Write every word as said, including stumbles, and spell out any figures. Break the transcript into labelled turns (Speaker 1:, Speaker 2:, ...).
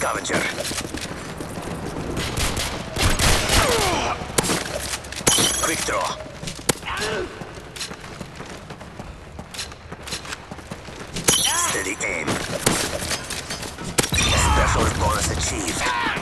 Speaker 1: scavenger. Quick draw. Steady aim. Special bonus achieved.